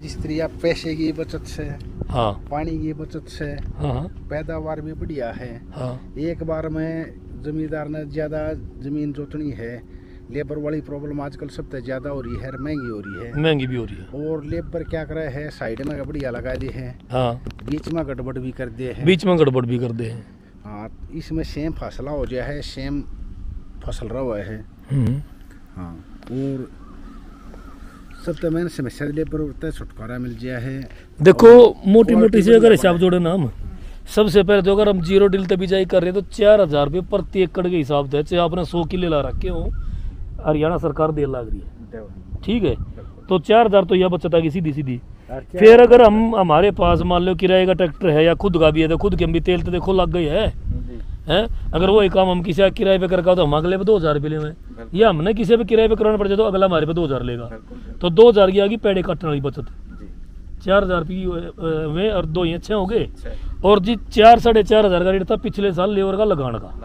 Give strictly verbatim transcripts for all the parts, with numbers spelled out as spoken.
इस तरह पैसे की बचत से, हाँ पानी की बचत से, हाँ पैदावार भी बढ़िया है। हाँ एक बार में जमींदार ने ज्यादा जमीन जोतनी है, लेबर वाली प्रॉब्लम आजकल सबसे ज्यादा हो रही है, महंगी हो रही है, महंगी भी हो रही है। और लेबर क्या करे है, साइड में बढ़िया लगा दे हैं, हाँ बीच में गड़बड़ भी कर दे हैं, बीच में गड़बड़ भी कर दे हैं। हाँ इसमें सेम फसला हो जाए है, सेम फसल रहा हुआ है। हाँ और सबसे मैंने समस्या लेबर होता छुटकारा मिल गया है। देखो मोटी मोटी सी अगर हिसाब जोड़े ना हम, सबसे पहले तो अगर हम जीरो डिल तक बिजाई कर रहे हैं तो चार हजार रुपये प्रति एकड़ के हिसाब से, चाहे आपने सौ किले ला रखे हो, हरियाणा सरकार दे लग रही है, ठीक है, तो चार हजार तो यह बचत आएगी सीधी सीधी। फिर अगर हम हमारे पास मान लो किराए का ट्रैक्टर है या खुद का भी है, तो खुद के हम भी तेल तो देखो लग गई है, हैं? अगर वही काम हम किसी किराए पे करके तो हम अगले पे दो हजार रुपये ले, या हमने किसी पे किराए पे कराना पड़ जाए तो अगला हमारे पे दो हजार लेगा, तो दो हजार की आगे पेड़े काटने वाली बचत, चार हजार रुपये में और दो ही अच्छे हो गए। और जी चार साढ़े चार हजार का रेट था पिछले साल लेबर का लगाने का,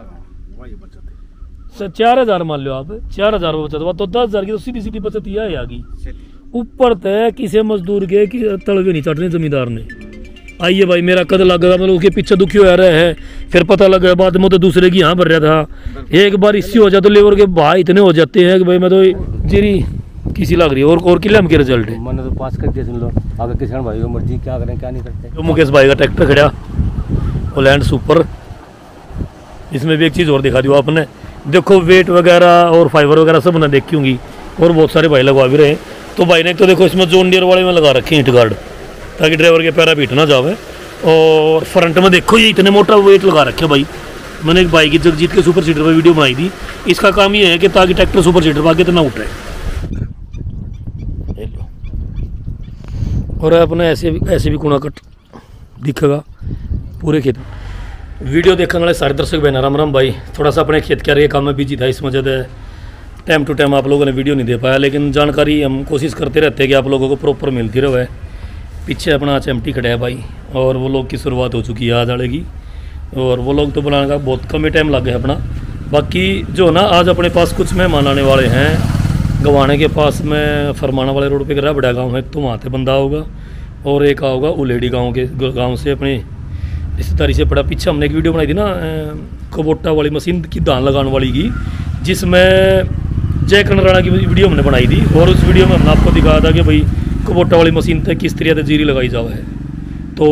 चार हजार मान लो आप, चार हजार बचत हुआ तो दस हजार की तो सीधी सीधी बचत ही है आगी। ऊपर तय किसी मजदूर के कि तलवे नहीं चढ़ने जमींदार ने, आइए भाई मेरा कद लग गया, मतलब उसके पीछे दुखी हो रहा है, फिर पता लगा बाद में तो दूसरे की यहाँ भर रहा था। एक बार इससे हो जाए तो लेबर के भाई इतने हो जाते हैं कि भाई मैं तो जीरी किसी लग रही है। और और किले हम के रिजल्ट है मैंने तो पास कर दिया, सुन लो आगे किसान भाई को मर्जी क्या करें क्या नहीं करते। तो मुकेश भाई का ट्रैक्टर खड़ा होलैंड सुपर, इसमें भी एक चीज़ और दिखा दी आपने, देखो वेट वगैरह और फाइबर वगैरह सब ना देखी होंगी, और बहुत सारे भाई लगवा भी रहे। तो भाई ने तो देखो इसमें जोन डियर वाले में लगा रखे हिट गार्ड, ताकि ड्राइवर के पैरा बीट ना जावे। और फ्रंट में देखो ये इतने मोटा वेट लगा रखे भाई, मैंने एक भाई की जगजीत के सुपर सीटर पर वीडियो बनाई थी। इसका काम ये है कि ताकि ट्रैक्टर सुपर सीटर पर आगे इतना उठे, और अपने ऐसे भी ऐसे भी कूड़ा कट दिखेगा पूरे खेत। वीडियो देखने वाले सारे दर्शक बहन राम राम भाई, थोड़ा सा अपने खेत के काम में बिजी था, इस वजह से टाइम टू टाइम आप लोगों ने वीडियो नहीं दे पाया, लेकिन जानकारी हम कोशिश करते रहते हैं कि आप लोगों को प्रॉपर मिलती रहे। पीछे अपना चमटी खड़ा है भाई, और वो लोग की शुरुआत हो चुकी है आज आने की, और वो लोग तो बनाने का बहुत कम ही टाइम लग गया अपना। बाकी जो ना आज अपने पास कुछ मेहमान आने वाले हैं, गवाने के पास में फरमाना वाले रोड पे बड़ा गांव है, तो वहाँ से बंदा होगा, और एक आओगा उलेडी गांव के गांव से अपने रिश्तेदारी से पड़ा। पीछे हमने एक वीडियो बनाई थी ना कबोटा वाली मशीन की धान लगाने वाली की, जिसमें जय कनराणा की वीडियो हमने बनाई थी, और उस वीडियो में हमने आपको दिखाया था कि भाई कबोटा वाली मशीन तक किस तरह से जीरी लगाई जावा है। तो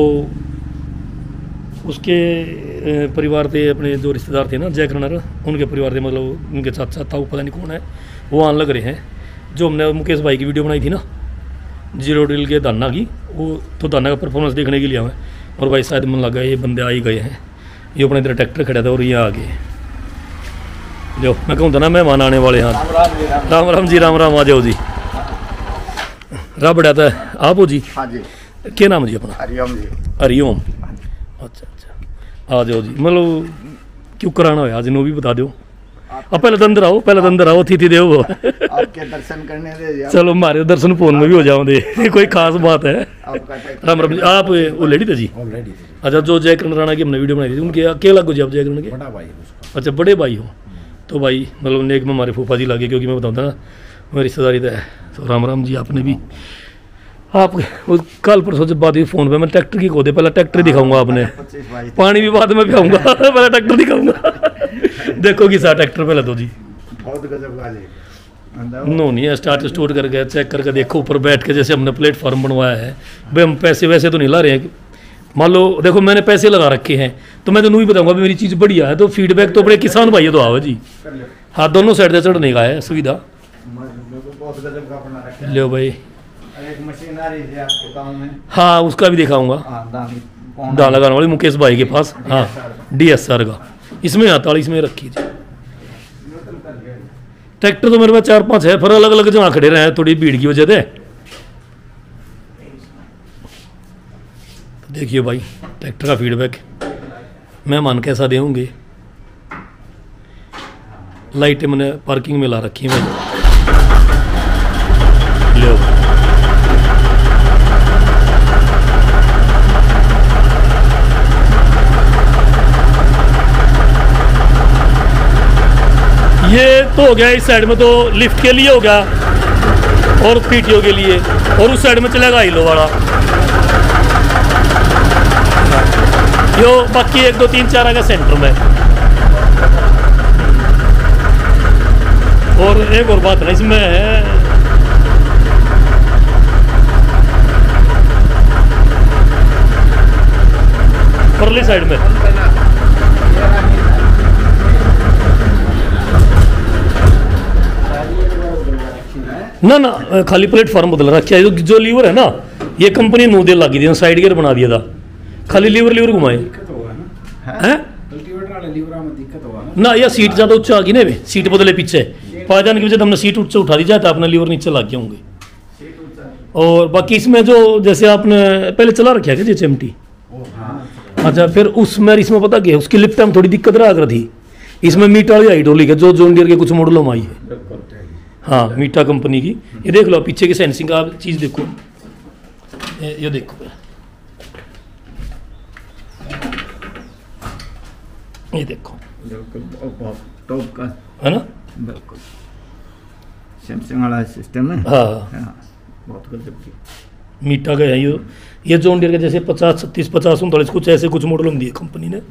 उसके परिवार थे अपने जो रिश्तेदार थे ना जय कनर, उनके परिवार थे, मतलब उनके चाचा था, वो पता नहीं कौन है, वो आने लग रहे हैं। जो हमने मुकेश भाई की वीडियो बनाई थी ना जीरो ड्रिल के दाना की, वो तो दाना का परफॉर्मेंस देखने के लिए हमें, और भाई शायद मन लगा ये बंदे आ ही गए हैं, ये अपने इधर ट्रैक्टर खड़ा था और ये आ गए। जो मैं कहूँ था ना मेहमान आने वाले हैं, राम राम जी, राम राम, आ जाओ जी, रहा बढ़िया था आप हो जी। हाँ जी, क्या नाम जी अपना? हरिओम जी। हरिओम, अच्छा अच्छा, आ जाओ जी। मतलब क्यों कराना है आज नो भी बता दो। अब पहले तो अंदर आओ, पहले तो अंदर आओ, थी थी देव आपके दर्शन करने दे। चलो हमारे दर्शन फोन में भी हो जाओ दे, कोई खास बात है। राम राम जी, आप वो लेडी थे जी? अच्छा, जो जय करण राणा की हमने वीडियो बनाई थी, उनके अकेला लगो जी आप जय करण के? बड़ा भाई। अच्छा, बड़े भाई हो। तो भाई मतलब नेक में हमारे फूफा जी लगे, क्योंकि मैं बताऊँ था ना मेरी रिश्तेदारी तो है। तो राम राम जी, आपने भी आप कल परसों जब बात हुई फोन पे, मैं ट्रैक्टर की खो दे, पहले ट्रैक्टर दिखाऊंगा आपने, पानी भी बाद में पियाऊंगा, पहले ट्रैक्टर दिखाऊंगा। देखो कि सा ट्रैक्टर पहले तो जी बहुत गजब का जी, नो नहीं है, स्टार्ट स्टोर करके चेक करके देखो, ऊपर बैठ के जैसे हमने प्लेटफॉर्म बनवाया है भाई। हम पैसे वैसे तो नहीं ला रहे हैं, मान लो देखो मैंने पैसे लगा रखे हैं, तो मैं तो नहीं बताऊंगा मेरी चीज़ बढ़िया है, तो फीडबैक तो अपने किसान भाई तो आओ जी। हाँ, दोनों साइड से चढ़ने का है सुविधा। लो भाई, एक मशीन आ रही थी आपके गांव में, हाँ उसका भी दिखाऊंगा, दाल लगाने वाली मुकेश भाई के पास, हाँ डी एस आर का, इसमें अड़तालीस में रखी थी। ट्रैक्टर तो मेरे पास चार पांच है, फिर अलग अलग जगह खड़े रहे हैं थोड़ी भीड़ की वजह से। देखिए भाई ट्रैक्टर का फीडबैक, मेहमान कैसा दे होंगे। लाइटें मैंने पार्किंग में ला रखी हैं भाई। लो ये तो हो गया, इस साइड में तो लिफ्ट के लिए हो गया, और पीटीओ के लिए, और उस साइड में चलेगा आईलो वाला। यो बाकी एक दो तीन चार आगे सेंटर में। और एक और बात है इसमें है, परली साइड में ना ना खाली प्लेटफॉर्म बदल रखा है। जो लीवर है ना ये कंपनी नौ दिन लगी थी, साइड गियर बना दिया था, खाली लीवर लीवर घुमाए हैं ना। या सीट ज़्यादा ऊंचा आ गई ना, सीट बदले पीछे पायदान की वजह से हमने सीट ऊंचा उठा दी जाए तो अपना लीवर नीचे लग गए होंगे। और बाकी इसमें जो जैसे आपने पहले चला रखा है जी एम टी, अच्छा फिर उसमें इसमें पता क्या उसकी लिफ्ट में थोड़ी दिक्कत रहा कर थी। इसमें मीटा वाली हाइड्रोलिक है जो जॉन डियर के कुछ मॉडलों में आई है। हाँ मीटा कंपनी की। ये देख लो पीछे की सेंसिंग का चीज़ देखो, ये, ये देखो ये देखो टॉप का है ना, बिल्कुल सैमसंग वाला सिस्टम है। हाँ बहुत गजब की मीटा का है ये। ये जॉन डियर के जैसे पचास छत्तीस पचास उनतालीस कुछ ऐसे कुछ मॉडल में दिए कंपनी ने।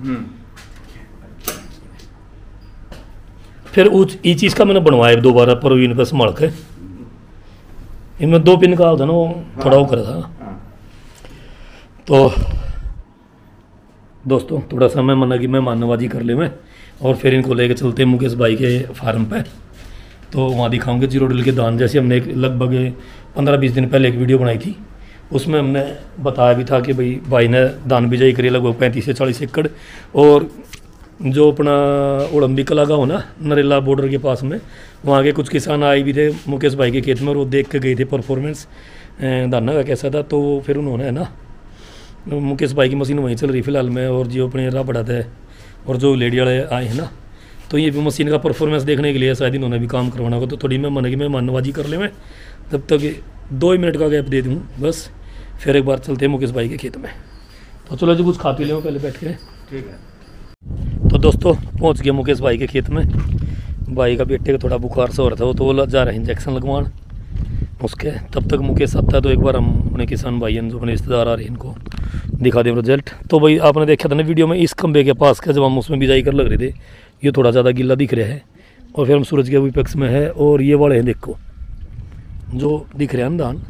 फिर उस ये चीज़ का मैंने बनवाया दोबारा परवीन पे संभाल के, इनमें दो पिन का होता ना वो थोड़ा वो करा था। तो दोस्तों थोड़ा सा मैं मना कि मैं मानवाजी कर ले मैं, और फिर इनको लेके चलते हैं मुकेश भाई के फार्म पे। तो वहाँ दिखाऊंगे जीरो डील के दान। जैसे हमने एक लगभग पंद्रह बीस दिन पहले एक वीडियो बनाई थी, उसमें हमने बताया भी था कि भाई भाई ने दान बिजाई करी लगभग पैंतीस से चालीस एकड़। और जो अपना ओलंपिक कला का हो ना नरेला बॉर्डर के पास में, वहाँ के कुछ किसान आए भी थे मुकेश भाई के खेत में, और वो देख के गए थे परफॉर्मेंस दाना का कैसा था। तो फिर उन्होंने है ना मुकेश भाई की मशीन वहीं चल रही फिलहाल में, और जो अपने राह बढ़ाता है और जो लेडी वाले आए हैं ना, तो ये भी मशीन का परफॉर्मेंस देखने के लिए शायद इन्होंने भी काम करवाना होगा। तो थोड़ी मैं मन की मैं मानवाजी कर ले मैं, तब तक दो ही मिनट का गैप दे दूँ बस, फिर एक बार चलते हैं मुकेश भाई के खेत में। तो चलो जी कुछ खा पी लें पहले बैठ के। ठीक है। तो दोस्तों पहुंच गए मुकेश भाई के खेत में। भाई का बेटे का थोड़ा बुखार सा हो रहा था, वो तो वो जा रहे हैं इंजेक्शन लगवान उसके। तब तक मुकेश आता है तो एक बार हम अपने किसान भाई जो अपने रिश्तेदार आ रहे हैं इनको दिखा दें रिजल्ट। तो भाई आपने देखा था ना वीडियो में, इस खंबे के पास का जब हम उसमें बिजाई कर लग रहे थे, ये थोड़ा ज़्यादा गिल्ला दिख रहा है। और फिर हम सूरज के विपेक्स में है, और ये वाले हैं देखो जो दिख रहे हैं दान।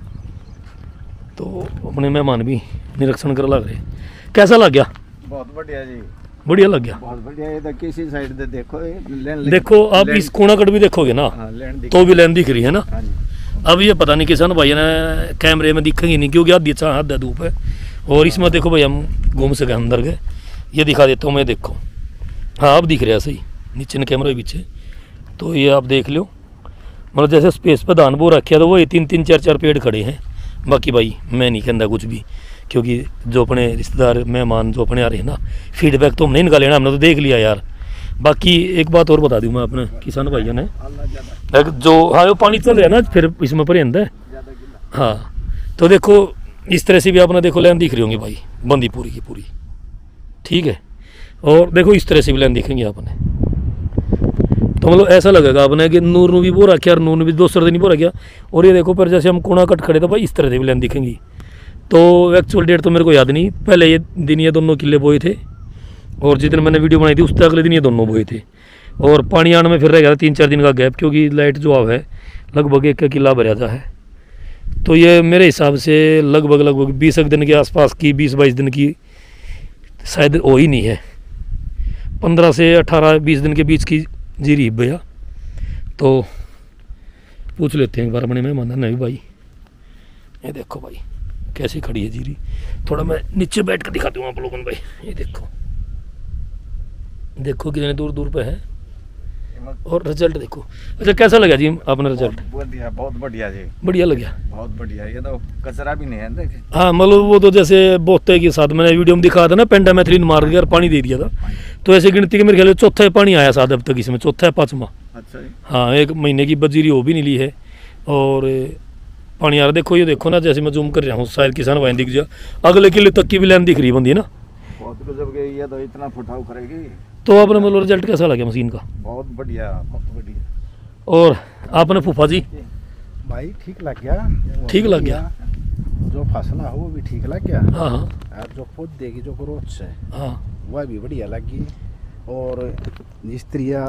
तो अपने मेहमान भी निरीक्षण कर लग रहे। कैसा लग गया? बहुत बढ़िया जी, बढ़िया लग गया। बहुत बढ़िया। ये तो किसी साइड से देखो, लेन देखो आप इस कोना कट भी देखोगे ना, तो भी लेन दिख रही है ना। अब ये पता नहीं किसान भाई ने कैमरे में दिखेंगे नहीं, क्योंकि आधी अच्छा हाथ धूप है। और इसमें देखो भाई हम घूम सके अंदर के, ये दिखा देता हूँ मैं। देखो हाँ अब दिख रहा है सही, नीचे ने कैमरे पीछे। तो ये आप देख लो, मतलब जैसे स्पेस पर धान बो रखे तो वो तीन तीन चार चार पेड़ खड़े हैं। बाकी भाई मैं नहीं कहता कुछ भी, क्योंकि जो अपने रिश्तेदार मेहमान जो अपने आ रहे हैं ना, फीडबैक तो हमने इनका लेना, हमने तो देख लिया यार। बाकी एक बात और बता दूँ मैं अपने किसान भाइयों ने, जो हाँ वो पानी चल रहा है ना फिर इसमें पर है। हाँ तो देखो इस तरह से भी आपने देखो लाइन दिख रही होंगी भाई, बंदी पूरी की पूरी, ठीक है। और देखो इस तरह से भी लाइन दिखेंगे आपने, तो मतलब ऐसा लगेगा आपने कि नूर नू भी बो रखा और नूर भी दो सर नहीं बो रखा। और ये देखो पर जैसे हम कोना कट खड़े तो भाई इस तरह से भी लाइन दिखेंगी। तो एक्चुअल डेट तो मेरे को याद नहीं, पहले ये दिन ये दोनों किले बोए थे, और जिस दिन मैंने वीडियो बनाई थी उससे अगले दिन ये दोनों बोए थे। और पानी आने में फिर रह गया था तीन चार दिन का गैप, क्योंकि लाइट जो आव है लगभग एक किला भरा था है। तो ये मेरे हिसाब से लगभग लगभग बीस दिन के आसपास की, बीस बाईस दिन की शायद हो ही नहीं है, पंद्रह से अठारह बीस दिन के बीच की जीरी भैया। तो पूछ लेते हैं एक बार अपने मेहमान नहीं भाई, ये देखो भाई कैसी खड़ी है जीरी। थोड़ा मैं नीचे बैठ कर दिखाती हूँ आप लोगों को भाई, ये देखो देखो कितने दूर दूर पे है। और रिजल्ट देखो। अच्छा कैसा लगा जी आपने रिजल्ट? बढ़िया, बहुत बढ़िया जी, बढ़िया लगा, बहुत बढ़िया। ये तो कचरा भी नहीं है देखे। हाँ मतलब वो तो जैसे बोते के साथ मैंने वीडियो में दिखाया था ना, पेंटामेथ्रिन मार दिया और पानी दे दिया था। तो ऐसे गिनती के मेरे ख्याल चौथा पानी आया साथ अब तक इसमें, चौथा है पाँचवा। अच्छा जी। हाँ एक महीने की बजीरी हो भी नहीं ली है। और पानी आ रहा देखो, ये देखो ना जैसे मैं जूम कर रहा हूँ शायद किसान भाई दिख जाए, अगले किले तक की भी लाइन दिख रही बंदी है ना। बहुत गजब के, ये तो इतना फुटाव करेगी। तो आपने मतलब रिजल्ट कैसा लगा मशीन का? बहुत बढ़िया, बहुत बढ़िया। और आपने फूफा जी? भाई ठीक लग गया, वो ठीक भी लग गया। जो फसला हो वो भी ठीक लग गया। हाँ हाँ और जो पौधे की जो ग्रोथ है हाँ वह भी बढ़िया लगी। और स्त्रिया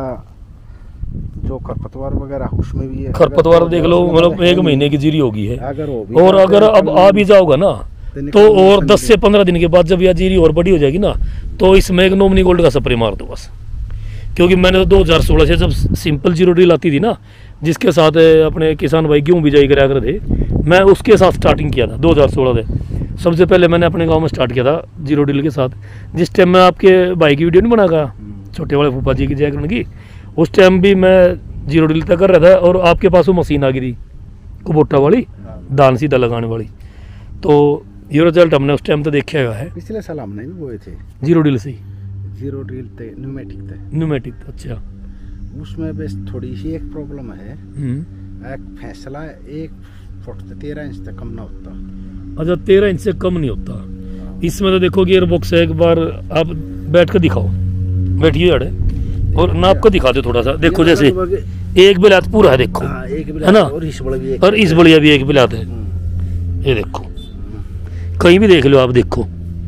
जो खरपतवार वगैरह उसमें भी है, खरपतवार देख लो, मतलब एक महीने की जीरी होगी है। अगर वो भी और अगर अब आ भी जाओगा ना तो तो और दस से पंद्रह दिन के बाद जब यह जीरी और बड़ी हो जाएगी ना, तो इसमें एक नोमनी गोल्ड का स्प्रे मार दो बस। क्योंकि मैंने तो दो हज़ार सोलह से जब सिंपल जीरो ड्रिल आती थी ना, जिसके साथ अपने किसान भाई गेहूँ बिजाई करा कर थे, मैं उसके साथ स्टार्टिंग किया था दो हज़ार सोलह से। सबसे पहले मैंने अपने गांव में स्टार्ट किया था जीरो ड्रिल के साथ। जिस टाइम मैं आपके भाई की वीडियो नहीं बनागा, छोटे वाले फूफा जी की जयकरण की, उस टाइम भी मैं जीरो ड्रिल तक कर रहा था। और आपके पास वो मशीन आ गई थी कुबोटा वाली, दान सीधा लगाने वाली। तो ये रिजल्ट हमने उस टाइम तो देखा है। पिछले साल हमने भी बोए थे जीरो ड्रिल से ही, जीरो ड्रिल थे, न्यूमेटिक थे। न्यूमेटिक। अच्छा। उसमें बस थोड़ी सी एक प्रॉब्लम है, हम्म। एक फैसला एक फुट से तेरह इंच तक कम ना होता। अच्छा, तेरह इंच से कम नहीं होता। इसमें तो देखो गियर बॉक्स है, एक बार आप बैठ कर दिखाओ, बैठिए अड़े और नाप कर दिखा दो थोड़ा सा। देखो जैसे एक बिलात पूरा है, देखो हाँ, एक है ना, और इस बड़ा भी एक और इस बढ़िया भी एक बिलात है। ये देखो, कहीं भी देख लो आप, देखो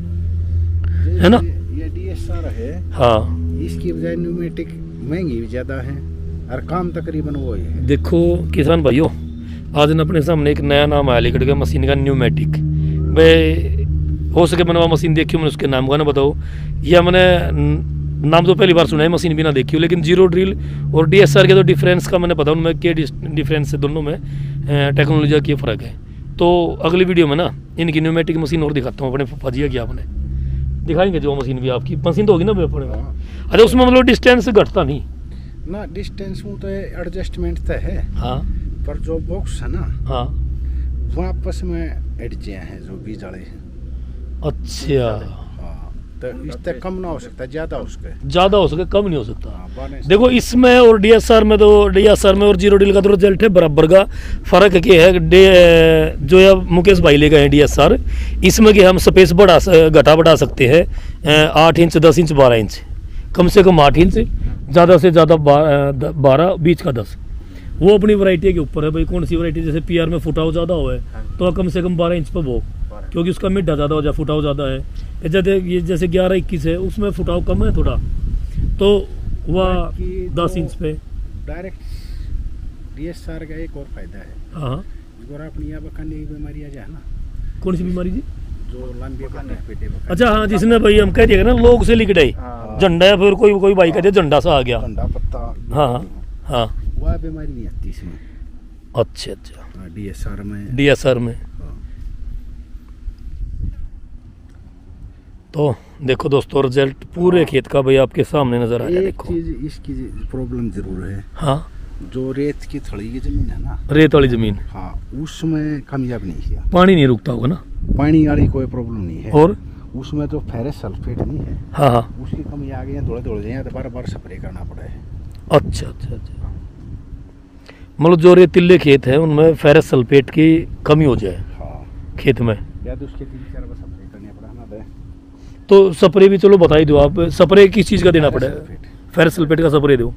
है ना। ये डीएसआर है, हाँ, इसकी बजाय न्यूमेटिक महंगी भी ज्यादा है और काम तकरीबन वो ही है। देखो किसान भाइयों, आज न अपने सामने एक नया नाम आया लिखट का मशीन का, न्यूमेटिक। भाई हो सके मैंने वह मशीन देखी हो, मैंने उसके नाम का ना बताओ, या मैंने नाम तो पहली बार सुना है, मशीन भी ना देखी हो। लेकिन जीरो ड्रिल और डीएसआर के तो डिफरेंस का मैंने पता, उनमें क्या डिफरेंस है दोनों में, टेक्नोलॉजी का क्या फ़र्क है। तो अगली वीडियो में ना इनकी न्यूमेटिक मशीन और दिखाता हूँ अपने फजिया की, आपने दिखाएंगे जो मशीन भी आपकी मशीन तो होगी ना अपने। अच्छा, उसमें मतलब डिस्टेंस घटता नहीं ना, डिस्टेंस में तो एडजस्टमेंट तो है। हाँ, पर जो बॉक्स है ना, हाँ, वापस में एडजियाँ हैं जो बीज वाले हैं। अच्छा, हाँ, तो इस तक कम ना हो सकता, ज्यादा हो सकता है। ज़्यादा हो सके कम नहीं हो सकता। हाँ, बाने से- देखो इसमें और डीएसआर में, तो डीएसआर में और जीरो ड्रिल का तो रिजल्ट है बराबर का। फ़र्क क्या है, डे जो है मुकेश भाई ले गए हैं डीएसआर, इसमें कि हम स्पेस बढ़ा घटा बढ़ा सकते हैं, आठ इंच दस इंच बारह इंच, कम से कम आठ इंच, ज़्यादा से ज़्यादा बारह, बीच का दस। वो अपनी वैरायटी के ऊपर है भाई, कौन सी वैरायटी। जैसे पीआर में फुटाव ज़्यादा हो है तो कम से कम बारह इंच पर वो, क्योंकि उसका मिड्डा ज़्यादा हो जाए, फुटाव ज़्यादा है। जैसे ये जैसे ग्यारह इक्कीस है, उसमें फुटाव कम है थोड़ा, तो वह बाकी दस जो इंच पे। डायरेक्ट डीएसआर का एक और फायदा है, हाँ, अगर अपनी यहाँ बकाने की बीमारी आ जाए ना, कौन सी बीमारी जी? जो लंबी बकाने पेटे बकाने, अच्छा, हाँ, जिसने भाई हम कह दिया ना लोग से लिख डे हाँ। झंडा है, फिर कोई कोई भाई कहते हैं झंडा सा आ गया। ठंडा पत्ता, हाँ हाँ, वह बीमारी नहीं आती इसमें। अच्छा अच्छा, डीएसआर में डीएसआर में। तो देखो दोस्तों, रिजल्ट पूरे खेत का भाई आपके सामने नजर आ रहा है। एक देखो, चीज इसकी प्रॉब्लम जरूर है, हाँ, जो रेत की थड़ी की जमीन है ना, रेत वाली जमीन, हाँ, उसमें कामयाब नहीं किया। पानी नहीं रुकता होगा ना, पानी वाली कोई प्रॉब्लम नहीं है। और उसमें जो फेरस सल्फेट नहीं है, हाँ हाँ, उसकी कमी आ गई है, थोड़े थोड़े जाए तो बार बार स्प्रे करना पड़ा है। अच्छा अच्छा अच्छा, मतलब जो रेतीले खेत है उनमें फेरस सल्फेट की कमी हो जाए हाँ, खेत में, या तो उसके तीन चार बार स्प्रे करने पड़ा ना। दे तो स्प्रे भी चलो बता ही दो आप, स्प्रे किस चीज़ का देना पड़ेगा? सल्फेट। फेरस सल्फेट का स्प्रे दो।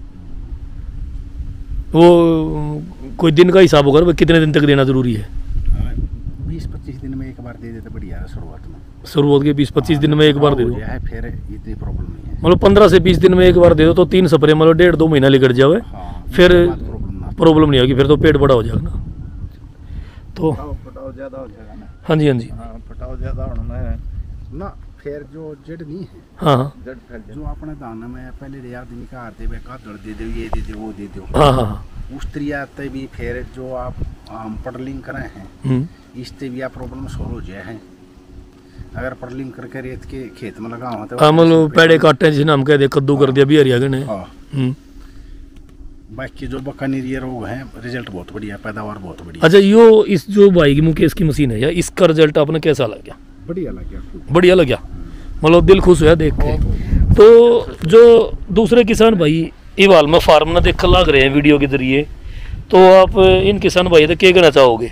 वो कोई दिन का हिसाब होगा भाई, कितने दिन तक देना जरूरी है? हाँ, बीस पच्चीस दिन में एक बार दे देते बढ़िया है शुरुआत में। शुरुआत के बीस पच्चीस दिन में एक बार दे दो, हो गया है, फिर इतनी प्रॉब्लम नहीं है। मतलब पंद्रह से बीस दिन में एक बार दे दो तो तीन स्प्रे, मतलब डेढ़ दो महीना लिकट जावे, हाँ, फिर उसके बाद प्रॉब्लम ना। प्रॉब्लम नहीं होगी, फिर तो पेट बड़ा हो जाएगा ना। तो फटाव फटाव ज्यादा हो जाएगा ना। हाँ जी, हाँ जी, हाँ, फटाव ज्यादा होने में ना फिर जो जड़ नहीं है, हाँ हाँ जड़ फैल जाए। जो अपने दाना में पहले आदमी का आते हुए कादड़ दे दो, ये दे दो, वो दे दो, हाँ हाँ हाँ, उस तरीके भी फिर जो आप हम पडलिंग करे हैं, हम्म, इससे भी आप प्रॉब्लम सॉल्व हो जाए हैं। अगर पडलिंग करके रेत के खेत में लगा हुआ तो हाँ, मतलब पेड़े काटे जिसे हम कहते कद्दू कर दिया भी हरियाणा ने। हाँ, हम्म। बाकी जो बकानीरिया रोग है, रिजल्ट बहुत बढ़िया, पैदावार बहुत बढ़िया। अच्छा, यो इस जो भाई की मुकेश की मशीन है, या इसका रिजल्ट आपने कैसा लगा? बढ़िया लग गया खूब। बढ़िया लगा, मतलब दिल खुश हुआ देख के। तो जो दूसरे किसान भाई इवाल में फार्म ना देख लग रहे हैं वीडियो के जरिए, तो आप इन किसान भाई तो क्या कहना चाहोगे?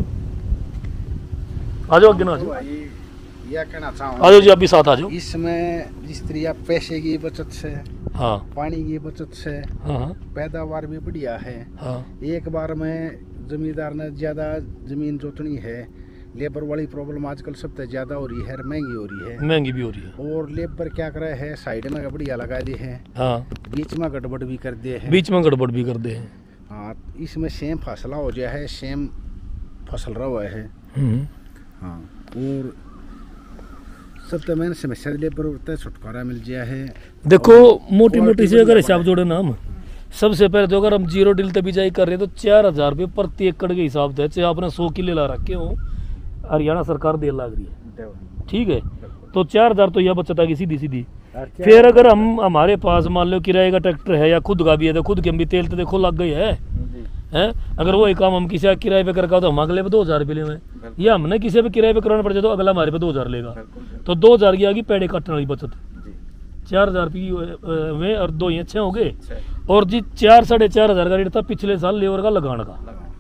आ जाओ, आगे ना आ जाओ, भाई यह कहना आ चाहूँगा, जाओ जी, आप भी साथ आ जाओ। इसमें जिस तरह पैसे की बचत से, हाँ पानी की बचत से हाँ हाँ पैदावार भी बढ़िया है। हाँ, एक बार में जमींदार ने ज़्यादा ज़मीन जोतनी है, लेबर वाली प्रॉब्लम आजकल सबसे ज़्यादा हो रही है, महंगी हो रही है, महंगी भी हो रही है। और लेबर क्या करे है, साइड में बढ़िया लगा दिए हैं, हाँ बीच में गड़बड़ भी कर दिए हैं। बीच में गड़बड़ भी कर दे हैं। हाँ, इसमें सेम फसला हो गया है, सेम फसल रहा हुआ है। हम्म। हाँ, और सबसे मैंने समस्या लेबर होता है, छुटकारा मिल गया है। देखो मोटी मोटी से अगर हिसाब जोड़े ना हम, सबसे पहले तो अगर हम जीरो डील तक बिजाई कर रहे हैं तो चार हजार रुपये प्रति एकड़ के हिसाब से, चाहे आपने सौ किले ला रखे हो, हरियाणा सरकार दे लग रही है, ठीक है। तो चार हजार तो यह बचत आएगी सीधी सीधी। फिर अगर हम हमारे पास मान लो किराए का ट्रैक्टर है या खुद का भी है, तो खुद के हम भी तेल तो देखो लग गई है, हैं? अगर वही काम हम किसी किराए पे करके तो हम अगले पे दो हजार रुपये लेंगे, या हमने किसी पे किराए पे कराना पड़ जाए तो अगला हमारे पे दो हजार लेगा, तो दो हजार की आगे पेड़े काटने वाली बचत। चार हजार रुपये में और दो ही अच्छे हो गए। और जी चार साढ़े चार हजार का रेट था पिछले साल लेबर का लगाने का,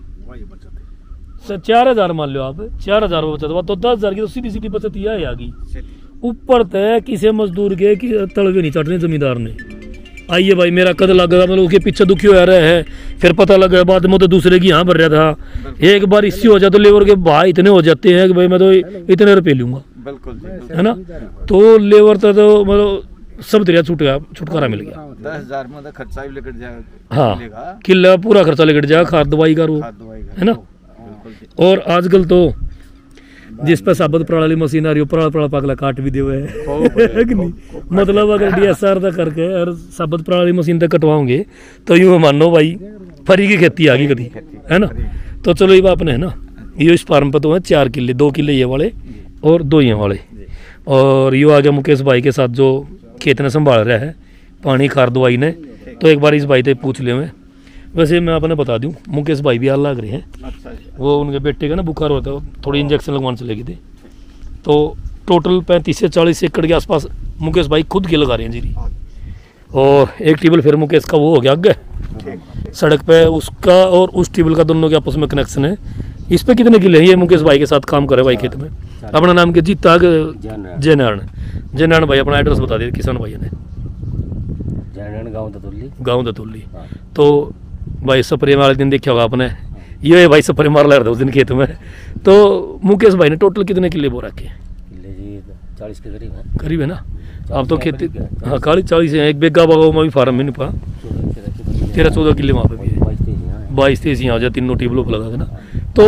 चार हजार मान लो आप, चार हजार बचत हुआ तो दस हजार की तो सीधी सीधी बचत यह है आगी। ऊपर तय किसी मजदूर के कि तलवे नहीं चढ़ने जमींदार ने, आइए भाई मेरा कद लग गया, मतलब उसके पीछे दुखी हो रहा है, फिर पता लगा बाद में तो दूसरे की यहाँ भर रहा था। एक बार इससे हो जाए तो लेबर के भाई इतने हो जाते हैं कि भाई मैं तो इतने रुपये लूंगा, बिल्कुल है ना। तो लेबर तो, तो मतलब सब दरिया छूट गया, छुटकारा मिल गया। दस हजार में तो खर्चा भी लेकर जाएगा, हाँ किला पूरा खर्चा लेकर जाएगा, खाद दवाई का, है ना। और आजकल तो जिस पे साबत प्रणाली मशीन आ रही हो, पड़ा पड़ा पागला काट भी देवे है कि नहीं। मतलब अगर डी एस आर तक करके और साबत प्रणाली मशीन तक कटवाओगे तो यूँ मानो भाई फरी की खेती आ गई कभी, है ना। तो चलो ये बात है ना, ये इस फार्म पर तो है चार किले, दो किले ये वाले और दो ये वाले। और यो आ गया मुकेश भाई के साथ जो खेत ने संभाल रहा है, पानी खार दवाई ने, तो एक बार इस भाई से पूछ ले। मैं वैसे मैं आपने बता दूं मुकेश भाई भी हाल लग रहे हैं, वो उनके बेटे का ना बुखार होता है, थोड़ी इंजेक्शन लगवाने चले गए थे। तो टोटल पैंतीस से चालीस एकड़ के आसपास मुकेश भाई खुद के लगा रहे हैं जीरी। और एक टेबल फिर मुकेश का वो हो गया आगे सड़क पे, उसका और उस टेबल का दोनों के आपस में कनेक्शन है। इस पे कितने किले हैं ये मुकेश भाई के साथ काम करे भाई खेत में। अपना नाम के जीता जय नारायण, जय नारायण भाई अपना एड्रेस बता दिया किसान भाई ने, गाँव दतुल्ली, गाँव दतुल्ली। तो भाई स्प्रे वाले दिन देखा होगा आपने, ये है भाई स्प्रे मार रहा था उस दिन खेत में। तो मुकेश भाई ने टोटल कितने किले बो रखे हैं? किले जी चालीस के करीब है, करीब है ना। आप तो खेती हाँ खाली चालीस है, एक बेगा बागा में भी फार्म में नहीं पा, तेरह चौदह किले वहाँ पे भी है, बाईस तेईस यहाँ हो जाए तीनों टेबलों पर लगा के ना।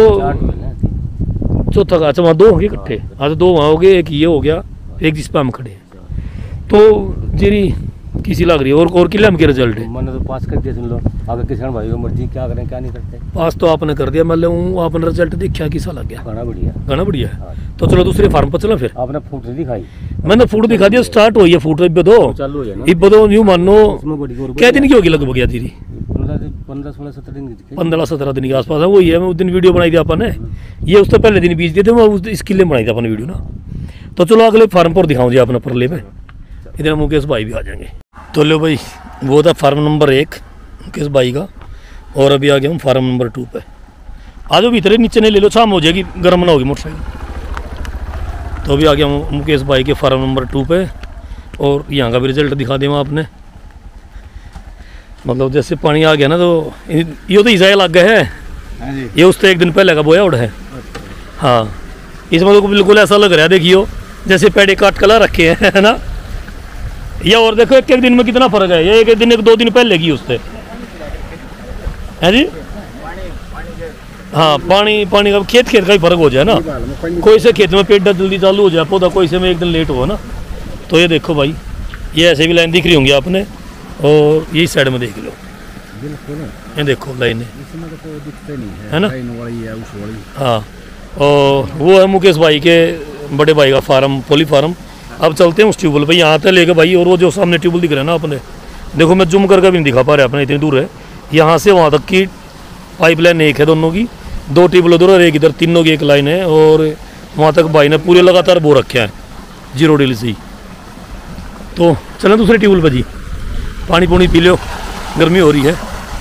तो चौथा का अच्छा वहाँ दो होंगे इकट्ठे, हाँ तो दो वहाँ हो गए, एक ये हो गया, एक जिस पे हम खड़े हैं। तो जीरी किसी लग रही है। और और किले में क्या रिजल्ट है? मैंने तो पास कर दिया, सुन लो आगे किसान भाई को मर्जी, क्या करें क्या नहीं करते। पास तो आपने कर दिया, मतलब आपने रिजल्ट देखा कैसा लग गया? गाना बढ़िया, गाना बढ़िया है। तो चलो दूसरे फार्म पर चलो। फिर आपने फूट दिखाई? मैंने फूट दिखा दिया, स्टार्ट हुई है फूट इब दो चालू है ना, इब दो यूँ मान लो क्या दिन की होगी लगभग यार जीरी? पंद्रह सोलह सत्रह दिन की, पंद्रह सत्रह दिन के आसपास है। वही है, मैं उस दिन वीडियो बनाई थी आपने, ये उससे पहले दिन बीज दिए थे, मैं उस इस किले में बनाई थी अपने वीडियो ना। तो चलो अगले फार्म पर दिखाऊँ जी अपने परले में, इधर मुकेश भाई भी आ जाएंगे। तो लो भाई वो था फार्म नंबर एक मुकेश भाई का, और अभी आ गया हम फार्म नंबर टू पे। आ जाओ भीतर, नीचे नहीं ले लो, शाम हो जाएगी, गर्म ना होगी मोटरसाइकिल। तो अभी आ गया मुकेश भाई के फार्म नंबर टू पे, और यहाँ का भी रिजल्ट दिखा दिया आपने। मतलब जैसे पानी आ गया ना, तो ये तो ईजाया लग गया है, ये उससे एक दिन पहले का बोया उड़ है। हाँ इसमें तो बिल्कुल ऐसा लग रहा है, देखियो जैसे पेड़े काट कला रखे हैं, है ना। ये और देखो एक एक दिन में कितना फर्क है, ये एक दिन एक दो दिन पहले की उससे है जी। हाँ पानी पानी का खेत खेत का ही फर्क हो जाए ना, कोई से खेत में पेड़ जल्दी चालू हो जाए पौधा, कोई से में एक दिन लेट हुआ ना। तो ये देखो भाई, ये ऐसे भी लाइन दिख रही होंगी आपने, और ये साइड में देख लो, ये देखो लाइन है ना। हाँ और वो है मुकेश भाई के बड़े भाई का फार्म, पोली फार्म। अब चलते हैं उस ट्यूबवेल पे, यहाँ तक लेके भाई। और वो जो सामने ट्यूबवेल दिख रहा है ना अपने, देखो मैं जूम करके भी नहीं दिखा पा रहा अपने, इतनी दूर है। यहाँ से वहाँ तक की पाइपलाइन एक है दोनों की, दो ट्यूबवेल उधर और एक इधर, तीनों की एक लाइन है। और वहाँ तक भाई ने पूरे लगातार बो रखे हैं जीरो डील से ही। तो चलें दूसरे ट्यूबवेल पर जी, पानी पुनी पी लो, गर्मी हो रही है।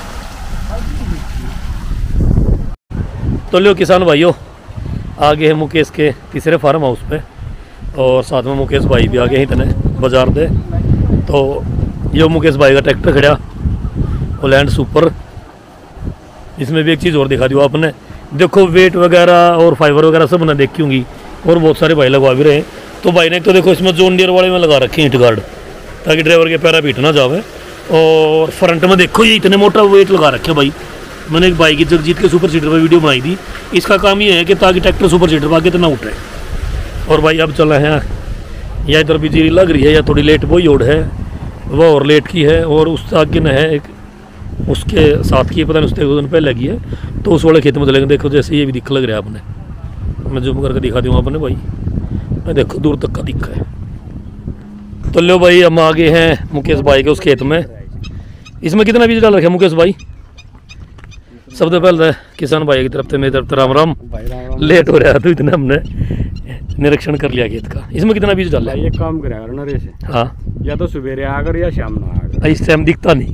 तो लो किसान भाइयों, आगे है मुकेश के तीसरे फार्म हाउस पे, और साथ में मुकेश भाई भी आगे ही तने बाजार दे। तो ये मुकेश भाई का ट्रैक्टर खड़ा, वो लैंड सुपर, इसमें भी एक चीज़ और दिखा दी आपने, देखो वेट वगैरह और फाइबर वगैरह सब ना देखी होंगी, और बहुत सारे भाई लगवा भी रहे हैं। तो भाई ने तो देखो इसमें जोन डियर वाले में लगा रखे हैं हिट गार्ड, ताकि ड्राइवर के पैरा पीट ना जावे। और फ्रंट में देखो ये इतने मोटा वेट लगा रखे भाई। मैंने एक बाइक की जगजीत के सुपर सीटर पर वीडियो बनाई थी, इसका काम ये है कि ताकि ट्रैक्टर सुपर सीटर पर आगे इतना उठे। और भाई अब चल रहे हैं, या इधर बिजली लग रही है या थोड़ी लेट वो योड है, वह और लेट की है, और उस आगे न है एक उसके साथ की, पता नहीं उसके दिन पहले लगी है, तो उस वाले खेत में चलेंगे। देखो जैसे ये भी दिख लग रहा है आपने, मैं जूम करके दिखा दूँगा आपने भाई, मैं देखो दूर तक का दिखा है। तो लो भाई हम आगे हैं मुकेश भाई के उस खेत में। इसमें कितना बीज डाल रखे मुकेश भाई? सबसे पहले किसान भाई की तरफ से मेरी तरफ राम राम। लेट हो रहा है तो इतना हमने निरीक्षण कर लिया खेत का। इसमें कितना बीज डाला है? ये काम करेगा ना रे से, हाँ या तो सवेरे आकर या शाम में आकर। इस टाइम दिखता नहीं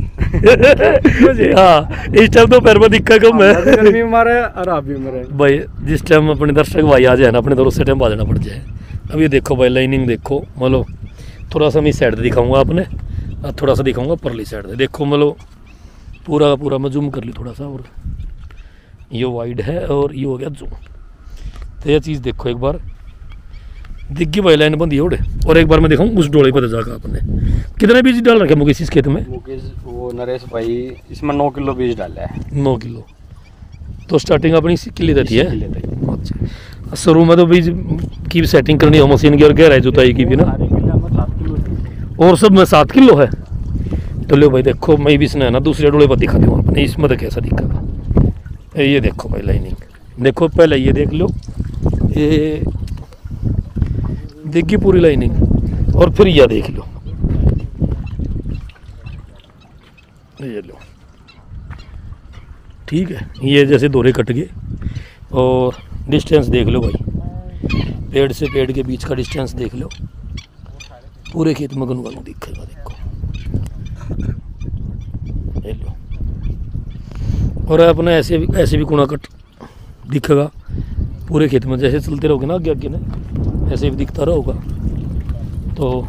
हाँ इस टाइम तो पैर में दिखा कम है गर्मी मारे और आप भी मरे भाई। जिस टाइम अपने दर्शक भाई आ जाए ना अपने, तो उस टाइम आ जाना पड़ जाए। अब ये देखो भाई लाइनिंग देखो, मतलब थोड़ा सा मैं साइड दिखाऊंगा आपने, और थोड़ा सा दिखाऊंगा परली साइड से। देखो मतलब पूरा का पूरा मैं जूम कर ली थोड़ा सा, और ये वाइड है और ये हो गया जूम। तो ये चीज़ देखो एक बार, दिग्गी भाई लाइन बंदी है। और एक बार मैं दिखाऊँ उस डोले पर जाकर आपने कितने बीज डाल रखे मुकेश इस खेत में? मुकेश वो नरेश भाई इसमें नौ किलो बीज डाला है। नौ किलो तो स्टार्टिंग अपनी किले देती है। अच्छा शुरू में तो बीज की भी सेटिंग करनी हो मशीन की, और गहराई जुताई की भी ना, और सब में सात किलो है। तो लो भाई देखो मैं भी इसने है ना दूसरे डोले पर दिखा दूँ आपने, इसमें तो कैसा दिखा। ये देखो भाई लाइनिंग देखो, पहले ये देख लो, ये देखिए पूरी लाइनिंग, और फिर यह देख लो, ये लो ठीक है। ये जैसे दोरे कट गए, और डिस्टेंस देख लो भाई, पेड़ से पेड़ के बीच का डिस्टेंस देख लो, पूरे खेत में गनगन दिखेगा देखो, ये लो। और अपना ऐसे भी ऐसे भी कूड़ा कट दिखेगा पूरे खेत में, जैसे चलते रहोगे ना आगे आगे ना ऐसे भी दिखता रहोगा। तो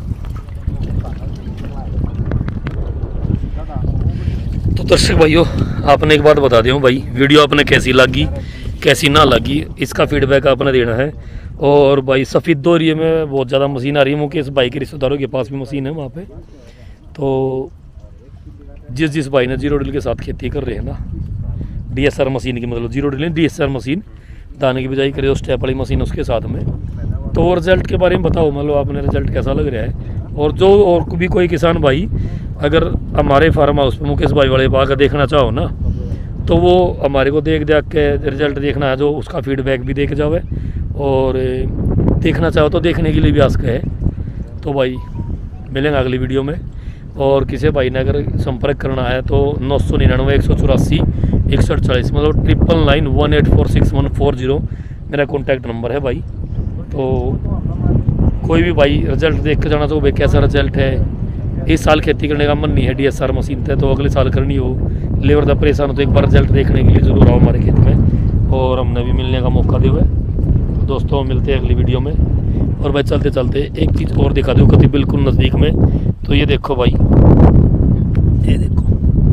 तो दर्शक भाइयों आपने एक बात बता दूँ भाई, वीडियो आपने कैसी लगी कैसी ना लगी इसका फीडबैक आपने देना है। और भाई सफ़ेद दोरिये में बहुत ज़्यादा मशीन आ रही है, मुकेश भाई के रिश्तेदारों के पास भी मशीन है वहाँ पे। तो जिस जिस भाई ने जीरो ड्रिल के साथ खेती कर रहे हैं ना, डी एस आर मशीन की, मतलब zero drill D S R machine, दाने की बिजाई करे, उस स्टेप वाली मशीन उसके साथ में, तो रिजल्ट के बारे में बताओ, मतलब आपने रिजल्ट कैसा लग रहा है। और जो और भी कोई किसान भाई अगर हमारे फार्म हाउस पे मुकेश भाई वाले पाकर देखना चाहो ना, तो वो हमारे को देख देख के रिजल्ट देखना है, जो उसका फीडबैक भी देख जावे, और देखना चाहो तो देखने के लिए भी आस्क है। तो भाई मिलेंगे अगली वीडियो में। और किसी भाई ने अगर संपर्क करना है तो नौ सौ निन्यानवे एक सौ चौरासी इकसठ चालीस, मतलब triple nine one eight four six one four zero मेरा कॉन्टैक्ट नंबर है भाई। तो कोई भी भाई रिजल्ट देख कर जाना, तो भाई कैसा रिजल्ट है, इस साल खेती करने का मन नहीं है डी एस आर मशीन थे, तो अगले साल करनी हो, लेबर का परेशान हो, तो एक बार रिजल्ट देखने के लिए ज़रूर आओ हमारे खेत में, और हमने भी मिलने का मौका दे हुए। तो दोस्तों मिलते हैं अगली वीडियो में। और भाई चलते चलते एक चीज़ और दिखा दूँ कभी बिल्कुल नज़दीक में, तो ये देखो भाई, ये देखो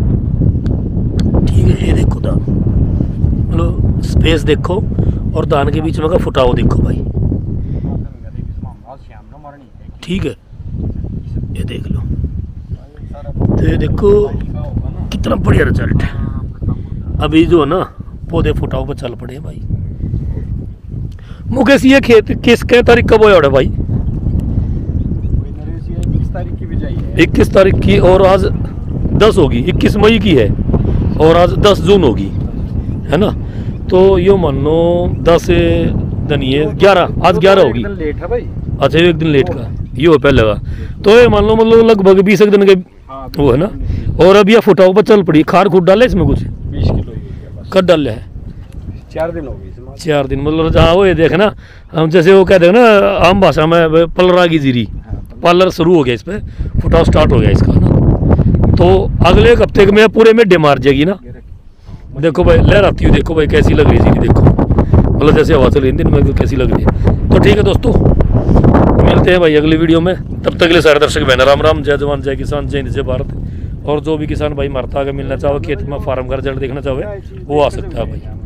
ठीक है, ये देखो दान, मतलब स्पेस देखो, और दान के बीच में का फुटाव देखो भाई, ठीक है, ये देख लो। तो ये देखो कितना बढ़िया रिजल्ट है। अभी जो है ना पौधे फुटाव पर चल पड़े हैं भाई। मुकेश ये खेत किस के तारीख का बोया है भाई? इक्कीस तारीख की, और आज दस होगी, इक्कीस मई की है, और आज दस जून होगी, है ना। तो यो मान लो दस दनिए ग्यारह, आज ग्यारह होगी। लेट है भाई। अच्छा एक दिन लेट का ये हो पहले लगा, तो ये मान लो मतलब लगभग बीस एक दिन के वो है ना। और अब यह फुटाव पर चल पड़ी, खार खूट डाले इसमें कुछ बीस किलो कब डाले है? चार दिन हो गए, चार दिन, मतलब जहाँ वो ये देखे ना, हम जैसे वो कहते हैं ना आम भाषा में पलरा की जीरी, पार्लर शुरू हो गया, इस पर फुटाव स्टार्ट हो गया इसका ना। तो अगले एक हफ्ते में पूरे में मार जाएगी ना। देखो भाई लहर आती हुई, देखो भाई कैसी लग रही है जीरी, देखो मतलब जैसे हवा चल रही दिन में कैसी लग रही है। तो ठीक है दोस्तों, मिलते हैं भाई अगली वीडियो में, तब तक के लिए सारे दर्शक बहन राम राम, जय जवान जय किसान, जय हिंद जय भारत, और जो भी किसान भाई मरता अगर मिलना चाहे खेत में फार्म का रिजल्ट देखना चाहे वो आ सकता है भाई।